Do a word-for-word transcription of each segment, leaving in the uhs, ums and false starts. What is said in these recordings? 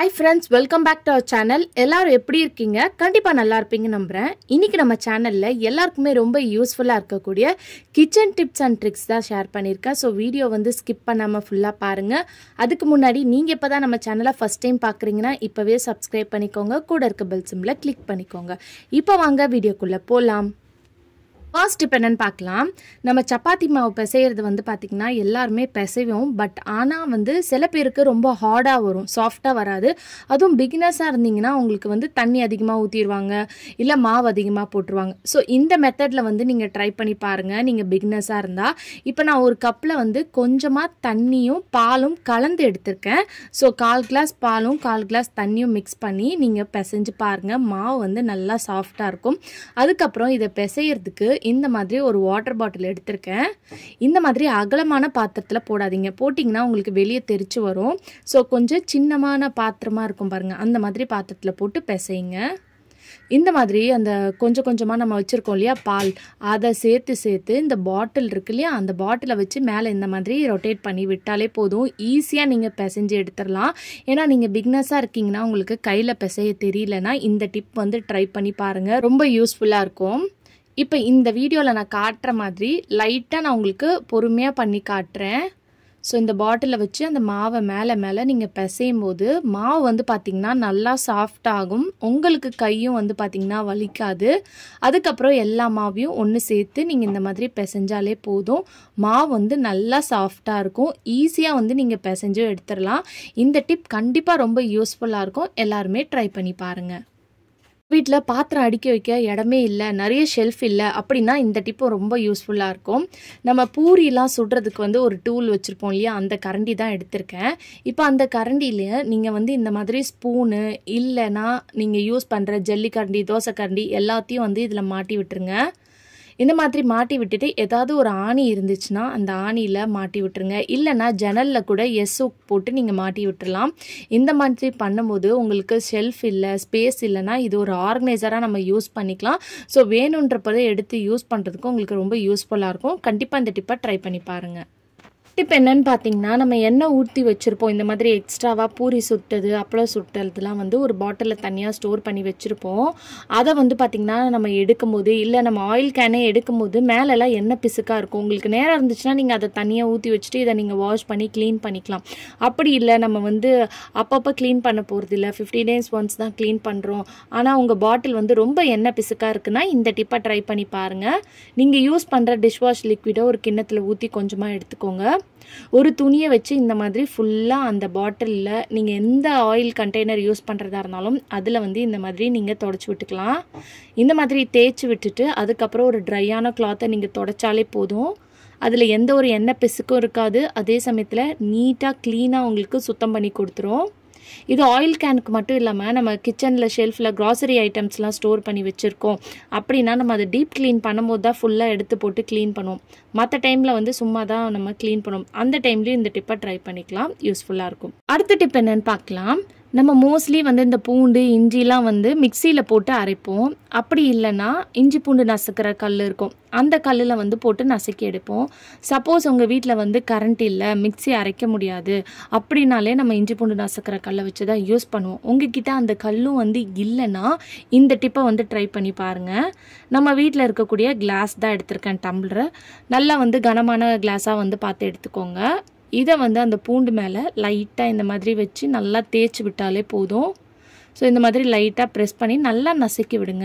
Hi friends, welcome back to our channel. எல்லாரும் எப்படி இருக்கீங்க? கண்டிப்பா நல்லா இருப்பீங்க நம்புறேன். இன்னைக்கு நம்ம சேனல்ல எல்லாருக்குமே ரொம்ப யூஸ்ஃபுல்லா இருக்கக்கூடிய கிச்சன் டிப்ஸ் அண்ட் ட்ரிக்ஸ் தான் ஷேர் பண்ணிருக்கேன். சோ வீடியோ வந்து ஸ்கிப் பண்ணாம ஃபுல்லா பாருங்க. அதுக்கு முன்னாடி நீங்க இப்பதான் நம்ம சேனலை ஃபர்ஸ்ட் டைம் பார்க்கறீங்கன்னா இப்பவே சப்ஸ்கிரைப் பண்ணிக்கோங்க. கூட இருக்க பெல் சிம்பலை கிளிக் பண்ணிக்கோங்க. இப்போ வாங்க வீடியோக்குள்ள போலாம். ஃபர்ஸ்ட் டிப் என்னன்னு பார்க்கலாம். நம்ம சப்பாத்தி மாவு பிசையிறது வந்து பார்த்திங்கன்னா எல்லாருமே பிசைவோம். பட் ஆனால் வந்து சில பேருக்கு ரொம்ப ஹார்டாக வரும், சாஃப்டாக வராது. அதுவும் பிகினர்ஸாக இருந்தீங்கன்னா உங்களுக்கு வந்து தண்ணி அதிகமாக ஊற்றிடுவாங்க, இல்லை மாவு அதிகமாக போட்டுருவாங்க. ஸோ இந்த மெத்தடில் வந்து நீங்கள் ட்ரை பண்ணி பாருங்கள் நீங்கள் பிகினர்ஸாக இருந்தால். இப்போ நான் ஒரு கப்பில் வந்து கொஞ்சமாக தண்ணியும் பாலும் கலந்து எடுத்திருக்கேன். ஸோ கால் கிளாஸ் பாலும் கால் கிளாஸ் தண்ணியும் மிக்ஸ் பண்ணி நீங்கள் பிசைஞ்சு பாருங்கள். மாவு வந்து நல்லா சாஃப்டாக இருக்கும். அதுக்கப்புறம் இதை பிசையிறதுக்கு இந்த மாதிரி ஒரு வாட்டர் பாட்டில் எடுத்திருக்கேன். இந்த மாதிரி அகலமான பாத்திரத்தில் போடாதீங்க, போட்டிங்கன்னா உங்களுக்கு வெளியே தெரிச்சு வரும். ஸோ கொஞ்சம் சின்னமான பாத்திரமாக இருக்கும் பாருங்கள், அந்த மாதிரி பாத்திரத்தில் போட்டு பிசைங்க. இந்த மாதிரி அந்த கொஞ்சம் கொஞ்சமாக நம்ம வச்சுருக்கோம் இல்லையா பால், அதை சேர்த்து சேர்த்து இந்த பாட்டில் இருக்கு இல்லையா அந்த பாட்டிலை வச்சு மேலே இந்த மாதிரி ரொட்டேட் பண்ணி விட்டாலே போதும். ஈஸியாக நீங்கள் பிசைஞ்சு எடுத்துடலாம். ஏன்னா நீங்கள் பிகினர்ஸாக இருக்கீங்கன்னா உங்களுக்கு கையில் பிசைய தெரியலனா இந்த டிப் வந்து ட்ரை பண்ணி பாருங்கள், ரொம்ப யூஸ்ஃபுல்லாக இருக்கும். இப்போ இந்த வீடியோவில் நான் காட்டுற மாதிரி லைட்டாக நான் உங்களுக்கு பொறுமையாக பண்ணி காட்டுறேன். ஸோ இந்த பாட்டிலை வச்சு அந்த மாவை மேலே மேலே நீங்கள் பிசையும் போது மாவு வந்து பார்த்திங்கன்னா நல்லா சாஃப்டாகும். உங்களுக்கு கையும் வந்து பார்த்திங்கன்னா வலிக்காது. அதுக்கப்புறம் எல்லா மாவையும் ஒன்று சேர்த்து நீங்கள் இந்த மாதிரி பிசைஞ்சாலே போதும். மாவு வந்து நல்லா சாஃப்டாக இருக்கும். ஈஸியாக வந்து நீங்கள் பிசைஞ்சும் எடுத்துடலாம். இந்த டிப் கண்டிப்பாக ரொம்ப யூஸ்ஃபுல்லாக இருக்கும். எல்லாருமே ட்ரை பண்ணி பாருங்கள். வீட்டில் பாத்திரம் அடுக்கி வைக்க இடமே இல்லை, நிறைய ஷெல்ஃப் இல்லை அப்படின்னா இந்த டிப்பும் ரொம்ப யூஸ்ஃபுல்லாக இருக்கும். நம்ம பூரிலாம் சுடுறதுக்கு வந்து ஒரு டூல் வச்சுருப்போம் இல்லையா, அந்த கரண்டி தான் எடுத்திருக்கேன். இப்போ அந்த கரண்டியில் நீங்கள் வந்து இந்த மாதிரி ஸ்பூனு இல்லைன்னா நீங்கள் யூஸ் பண்ணுற ஜல்லி கரண்டி, தோசை கரண்டி எல்லாத்தையும் வந்து இதில் மாட்டி விட்டுருங்க. இந்த மாதிரி மாட்டி விட்டுட்டு ஏதாவது ஒரு ஆணி இருந்துச்சுன்னா அந்த ஆணியில் மாட்டி விட்டுருங்க. இல்லைன்னா ஜன்னலில் கூட எஸ் ஹூக் போட்டு நீங்கள் மாட்டி விட்டுடலாம். இந்த மாதிரி பண்ணும்போது உங்களுக்கு ஷெல்ஃப் இல்லை, ஸ்பேஸ் இல்லைன்னா இது ஒரு ஆர்கனைசராக நம்ம யூஸ் பண்ணிக்கலாம். ஸோ வேணுன்றப்பதை எடுத்து யூஸ் பண்ணுறதுக்கு உங்களுக்கு ரொம்ப யூஸ்ஃபுல்லாக இருக்கும். கண்டிப்பாக இந்த டிப்பை ட்ரை பண்ணி பாருங்கள். டிப் என்னன்னு பார்த்தீங்கன்னா, நம்ம எண்ணெய் ஊற்றி வச்சுருப்போம். இந்த மாதிரி எக்ஸ்ட்ராவாக பூரி சுட்டது, அப்பளம் சுட்டதுலாம் வந்து ஒரு பாட்டிலில் தனியாக ஸ்டோர் பண்ணி வச்சுருப்போம். அதை வந்து பார்த்திங்கன்னா நம்ம எடுக்கும்போது இல்லை நம்ம ஆயில் கேனே எடுக்கும்போது மேலெல்லாம் எண்ணெய் பிசுக்காக இருக்கும். உங்களுக்கு நேரம் இருந்துச்சுன்னா நீங்கள் அதை தனியாக ஊற்றி வச்சுட்டு இதை நீங்கள் வாஷ் பண்ணி க்ளீன் பண்ணிக்கலாம். அப்படி இல்லை நம்ம வந்து அப்பப்போ க்ளீன் பண்ண போகிறது இல்லை, ஃபிஃப்டி டேஸ் ஒன்ஸ் தான் க்ளீன் பண்ணுறோம், ஆனால் உங்கள் பாட்டில் வந்து ரொம்ப எண்ணெய் பிசுக்காக இருக்குன்னா இந்த டிப்பை ட்ரை பண்ணி பாருங்கள். நீங்கள் யூஸ் பண்ணுற டிஷ்வாஷ் லிக்விடை ஒரு கிண்ணத்தில் ஊற்றி கொஞ்சமாக எடுத்துக்கோங்க. ஒரு துணியை வச்சு இந்த மாதிரி ஃபுல்லாக அந்த பாட்டிலில் நீங்கள் எந்த ஆயில் கண்டெய்னர் யூஸ் பண்ணுறதா இருந்தாலும் அதில் வந்து இந்த மாதிரி நீங்கள் தொடச்சி விட்டுக்கலாம். இந்த மாதிரி தேய்ச்சி விட்டுட்டு அதுக்கப்புறம் ஒரு ட்ரையான கிளாத்தை நீங்கள் தொடச்சாலே போதும். அதில் எந்த ஒரு எண்ணெய் பிசுக்கும் இருக்காது. அதே சமயத்தில் நீட்டாக க்ளீனாக உங்களுக்கு சுத்தம் பண்ணி கொடுத்துரும். இது ஆயில் கேனுக்கு மட்டும் இல்லாமல் நம்ம கிச்சனில் ஷெல்ஃபில் க்ராசரி ஐட்டம்ஸ்லாம் ஸ்டோர் பண்ணி வச்சுருக்கோம் அப்படின்னா நம்ம அதை டீப் க்ளீன் பண்ணும்போது தான் ஃபுல்லாக எடுத்து போட்டு க்ளீன் பண்ணுவோம். மற்ற டைமில் வந்து சும்மா தான் நம்ம க்ளீன் பண்ணுவோம். அந்த டைம்லேயும் இந்த டிப்பை ட்ரை பண்ணிக்கலாம், யூஸ்ஃபுல்லாக இருக்கும். அடுத்த டிப் என்னென்னு பார்க்கலாம். நம்ம மோஸ்ட்லி வந்து இந்த பூண்டு இஞ்சிலாம் வந்து மிக்சியில் போட்டு அரைப்போம். அப்படி இல்லைன்னா இஞ்சி பூண்டு நசுக்கிற கல் இருக்கும், அந்த கல்லில் வந்து போட்டு நசுக்கி எடுப்போம். சப்போஸ் உங்கள் வீட்டில் வந்து கரண்ட் இல்லை, மிக்சி அரைக்க முடியாது அப்படின்னாலே நம்ம இஞ்சி பூண்டு நசுக்கிற கல்லை வச்சு தான் யூஸ் பண்ணுவோம். உங்ககிட்ட அந்த கல்லும் வந்து இல்லைன்னா இந்த டிப்பை வந்து ட்ரை பண்ணி பாருங்கள். நம்ம வீட்டில் இருக்கக்கூடிய கிளாஸ் தான் எடுத்திருக்கேன், டம்ளர். நல்லா வந்து கனமான கிளாஸாக வந்து பார்த்து எடுத்துக்கோங்க. இதை வந்து அந்த பூண்டு மேலே லைட்டாக இந்த மாதிரி வச்சு நல்லா தேய்ச்சி விட்டாலே போதும். ஸோ இந்த மாதிரி லைட்டாக ப்ரெஸ் பண்ணி நல்லா நசுக்கி விடுங்க.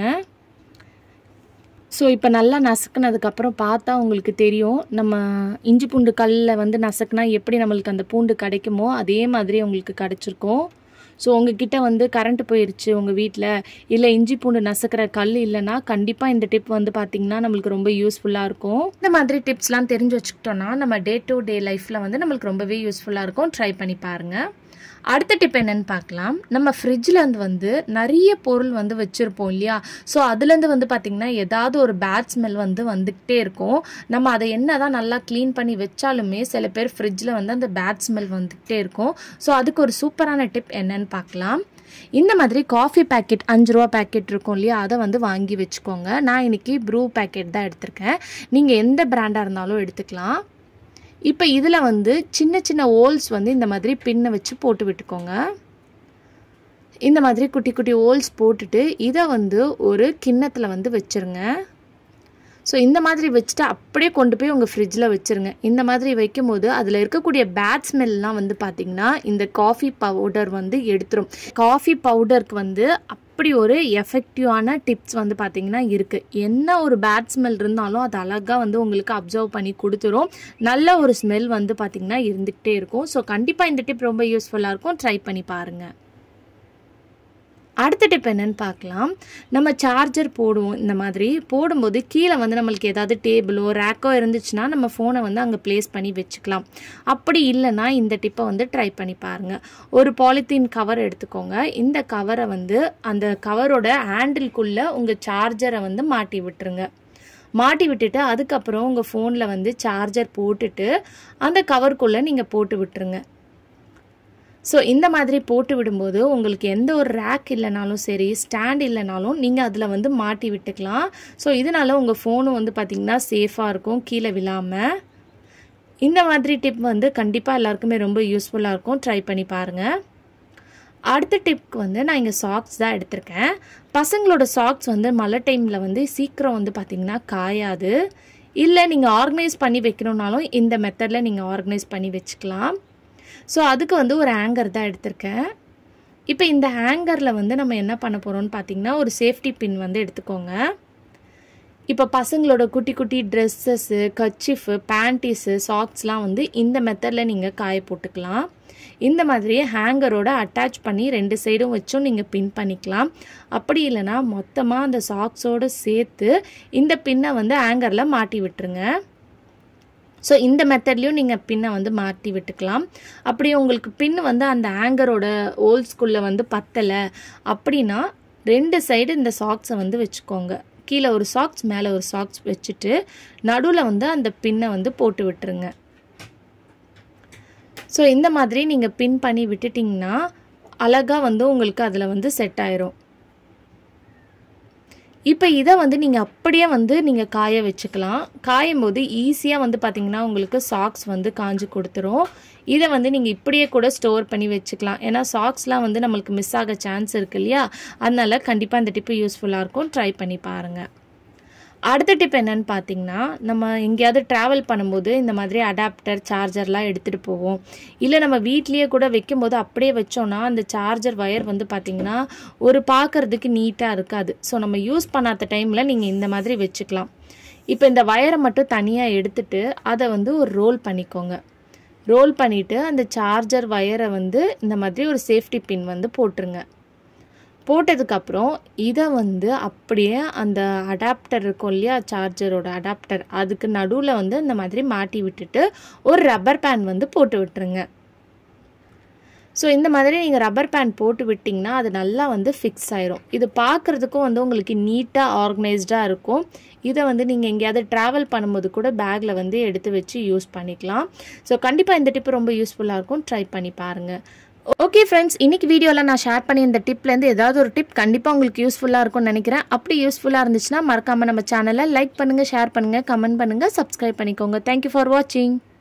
ஸோ இப்போ நல்லா நசுக்குனதுக்கப்புறம் பார்த்தா உங்களுக்கு தெரியும், நம்ம இஞ்சி பூண்டு கல்லில் வந்து நசுக்குனா எப்படி நம்மளுக்கு அந்த பூண்டு கிடைக்குமோ அதே மாதிரி உங்களுக்கு கிடச்சிருக்கும். ஸோ உங்ககிட்ட வந்து கரண்ட் போயிடுச்சு உங்கள் வீட்டில், இல்லை இஞ்சி பூண்டு நசுக்கிற கல் இல்லைன்னா கண்டிப்பாக இந்த டிப் வந்து பார்த்திங்கன்னா நம்மளுக்கு ரொம்ப யூஸ்ஃபுல்லாக இருக்கும். இந்த மாதிரி டிப்ஸ்லாம் தெரிஞ்சு வச்சுக்கிட்டோன்னா நம்ம டே டு டே லைஃப்பில் வந்து நம்மளுக்கு ரொம்பவே யூஸ்ஃபுல்லாக இருக்கும். ட்ரை பண்ணி பாருங்கள். அடுத்த டிப் என்னென்னு பார்க்கலாம். நம்ம ஃப்ரிட்ஜிலேருந்து வந்து நிறைய பொருள் வந்து வச்சுருப்போம் இல்லையா, ஸோ அதுலேருந்து வந்து பார்த்திங்கன்னா ஏதாவது ஒரு பேட் ஸ்மெல் வந்து வந்துக்கிட்டே இருக்கும். நம்ம அதை என்ன தான் நல்லா க்ளீன் பண்ணி வச்சாலுமே சில பேர் ஃப்ரிட்ஜில் வந்து அந்த பேட் ஸ்மெல் வந்துக்கிட்டே இருக்கும். ஸோ அதுக்கு ஒரு சூப்பரான டிப் என்னன்னு பார்க்கலாம். இந்த மாதிரி காஃபி பேக்கெட் அஞ்சு ரூபா பேக்கெட் இருக்கும் இல்லையா, அதை வந்து வாங்கி வச்சுக்கோங்க. நான் இன்றைக்கி ப்ரூ பேக்கெட் தான் எடுத்திருக்கேன். நீங்கள் எந்த பிராண்டாக இருந்தாலும் எடுத்துக்கலாம். இப்போ இதில் வந்து சின்ன சின்ன ஹோல்ஸ் வந்து இந்த மாதிரி பின்னை வச்சு போட்டு விட்டுக்கோங்க. இந்த மாதிரி குட்டி குட்டி ஹோல்ஸ் போட்டுட்டு இதை வந்து ஒரு கிண்ணத்தில் வந்து வச்சுருங்க. ஸோ இந்த மாதிரி வச்சுட்டு அப்படியே கொண்டு போய் உங்கள் ஃப்ரிட்ஜில் வச்சுருங்க. இந்த மாதிரி வைக்கும் போது அதில் இருக்கக்கூடிய பேட் ஸ்மெல்லாம் வந்து பார்த்திங்கன்னா இந்த காஃபி பவுடர் வந்து எடுத்துரும். காஃபி பவுடருக்கு வந்து அப்படி ஒரு எஃபெக்டிவான டிப்ஸ் வந்து பார்த்திங்கன்னா இருக்குது. என்ன ஒரு பேட் ஸ்மெல் இருந்தாலும் அது அழகாக வந்து உங்களுக்கு அப்சர்வ் பண்ணி கொடுத்துரும். நல்ல ஒரு ஸ்மெல் வந்து பார்த்திங்கன்னா இருந்துகிட்டே இருக்கும். ஸோ கண்டிப்பாக இந்த டிப் ரொம்ப யூஸ்ஃபுல்லாக இருக்கும். ட்ரை பண்ணி பாருங்கள். அடுத்த டிப் என்னன்னு பார்க்கலாம். நம்ம சார்ஜர் போடுவோம். இந்த மாதிரி போடும்போது கீழே வந்து நம்மளுக்கு ஏதாவது டேபிளோ ரேக்கோ இருந்துச்சுன்னா நம்ம ஃபோனை வந்து அங்கே ப்ளேஸ் பண்ணி வச்சுக்கலாம். அப்படி இல்லைன்னா இந்த டிப்பை வந்து ட்ரை பண்ணி பாருங்கள். ஒரு பாலித்தீன் கவர் எடுத்துக்கோங்க. இந்த கவரை வந்து அந்த கவரோட ஹேண்டில்குள்ளே உங்கள் சார்ஜரை வந்து மாட்டி விட்டுருங்க. மாட்டி விட்டுட்டு அதுக்கப்புறம் உங்கள் ஃபோனில் வந்து சார்ஜர் போட்டுட்டு அந்த கவருக்குள்ளே நீங்கள் போட்டு விட்டுருங்க. ஸோ இந்த மாதிரி போட்டு விடும்போது உங்களுக்கு எந்த ஒரு ரேக் இல்லைனாலும் சரி, ஸ்டாண்ட் இல்லைனாலும் நீங்கள் அதில் வந்து மாட்டி விட்டுக்கலாம். ஸோ இதனால் உங்கள் ஃபோனும் வந்து பார்த்திங்கன்னா சேஃபாக இருக்கும், கீழே விழாமல். இந்த மாதிரி டிப் வந்து கண்டிப்பாக எல்லாருக்குமே ரொம்ப யூஸ்ஃபுல்லாக இருக்கும். ட்ரை பண்ணி பாருங்கள். அடுத்த டிப்க்கு வந்து நான் இங்கே சாக்ஸ் தான் எடுத்திருக்கேன். பசங்களோட சாக்ஸ் வந்து மழை டைமில் வந்து சீக்கிரம் வந்து பார்த்திங்கன்னா காயாது. இல்லை நீங்கள் ஆர்கனைஸ் பண்ணி வைக்கணுன்னாலும் இந்த மெத்தடில் நீங்கள் ஆர்கனைஸ் பண்ணி வச்சுக்கலாம். ஸோ அதுக்கு வந்து ஒரு ஹேங்கர் தான் எடுத்திருக்கேன். இப்போ இந்த ஹேங்கரில் வந்து நம்ம என்ன பண்ண போகிறோம்னு பார்த்திங்கன்னா ஒரு சேஃப்டி பின் வந்து எடுத்துக்கோங்க. இப்போ பசங்களோட குட்டி குட்டி ட்ரெஸ்ஸஸ்ஸு, கர்ச்சீஃபு, பேண்டீஸு, சாக்ஸ்லாம் வந்து இந்த மெத்தடில் நீங்கள் காய போட்டுக்கலாம். இந்த மாதிரி ஹேங்கரோட அட்டாச் பண்ணி ரெண்டு சைடும் வச்சும் நீங்கள் பின் பண்ணிக்கலாம். அப்படி இல்லைனா மொத்தமாக அந்த சாக்ஸோடு சேர்த்து இந்த பின்னை வந்து ஹேங்கரில் மாட்டி விட்டுருங்க. ஸோ இந்த மெத்தட்லேயும் நீங்கள் பின்னை வந்து மாட்டி விட்டுக்கலாம். அப்படி உங்களுக்கு பின் வந்து அந்த ஹேங்கரோட ஹோல்ஸ்குள்ளே வந்து பத்தலை அப்படின்னா ரெண்டு சைடு இந்த சாக்ஸை வந்து வச்சுக்கோங்க. கீழே ஒரு சாக்ஸ் மேலே ஒரு சாக்ஸ் வச்சுட்டு நடுவில் வந்து அந்த பின்னை வந்து போட்டு விட்டுருங்க. ஸோ இந்த மாதிரி நீங்கள் பின் பண்ணி விட்டுட்டிங்கன்னா அழகாக வந்து உங்களுக்கு அதில் வந்து செட் ஆயிரும். இப்போ இதை வந்து நீங்கள் அப்படியே வந்து நீங்கள் காய வச்சுக்கலாம். காயும் போது ஈஸியாக வந்து பார்த்திங்கன்னா உங்களுக்கு சாக்ஸ் வந்து காஞ்சு கொடுத்துரும். இதை வந்து நீங்கள் இப்படியே கூட ஸ்டோர் பண்ணி வச்சுக்கலாம். ஏன்னா சாக்ஸ்லாம் வந்து நம்மளுக்கு மிஸ் ஆக சான்ஸ் இருக்குது இல்லையா? அதனால் கண்டிப்பாக இந்த டிப்பு யூஸ்ஃபுல்லாக இருக்கும். ட்ரை பண்ணி பாருங்கள். அடுத்த டிப் என்னன்னு பார்த்தீங்கன்னா, நம்ம எங்கேயாவது ட்ராவல் பண்ணும்போது இந்த மாதிரி அடாப்டர், சார்ஜர்லாம் எடுத்துகிட்டு போவோம். இல்லை நம்ம வீட்லேயே கூட வைக்கும்போது அப்படியே வச்சோன்னா அந்த சார்ஜர் ஒயர் வந்து பார்த்திங்கன்னா ஒரு பார்க்குறதுக்கு நீட்டாக இருக்காது. ஸோ நம்ம யூஸ் பண்ணாத டைமில் நீங்கள் இந்த மாதிரி வச்சுக்கலாம். இப்போ இந்த ஒயரை மட்டும் தனியாக எடுத்துட்டு அதை வந்து ஒரு ரோல் பண்ணிக்கோங்க. ரோல் பண்ணிவிட்டு அந்த சார்ஜர் ஒயரை வந்து இந்த மாதிரி ஒரு சேஃப்டி பின் வந்து போட்டுருங்க. போட்டதுக்கப்புறம் இதை வந்து அப்படியே அந்த அடாப்டர் இருக்கும் இல்லையா, சார்ஜரோட அடாப்டர், அதுக்கு நடுவில் வந்து இந்த மாதிரி மாட்டி விட்டுட்டு ஒரு ரப்பர் பேண்ட் வந்து போட்டு விட்டுருங்க. ஸோ இந்த மாதிரி நீங்கள் ரப்பர் பேண்ட் போட்டு விட்டிங்கன்னா அது நல்லா வந்து ஃபிக்ஸ் ஆயிரும். இது பார்க்குறதுக்கும் வந்து உங்களுக்கு நீட்டாக ஆர்கனைஸ்டாக இருக்கும். இதை வந்து நீங்கள் எங்கேயாவது ட்ராவல் பண்ணும்போது கூட பேக்கில் வந்து எடுத்து வச்சு யூஸ் பண்ணிக்கலாம். ஸோ கண்டிப்பாக இந்த டிப்பு ரொம்ப யூஸ்ஃபுல்லாக இருக்கும். ட்ரை பண்ணி பாருங்கள். ஓகே ஃப்ரெண்ட்ஸ், இன்றைக்கி வீடியோவில் நான் ஷேர் பண்ணி இந்த டிப்லேருந்து ஏதாவது ஒரு டிப் கண்டிப்பாக உங்களுக்கு யூஸ்ஃபுல்லாக இருக்கும்னு நினைக்கிறேன். அப்படி யூஸ்ஃபுல்லாக இருந்துச்சுன்னா மறக்காமல் நம்ம சேனலை லைக் பண்ணுங்கள், ஷேர் பண்ணுங்கள், கமெண்ட் பண்ணுங்கள், சப்ஸ்கிரைப் பண்ணிக்கோங்க. தேங்க்யூ ஃபார் வாட்சிங்.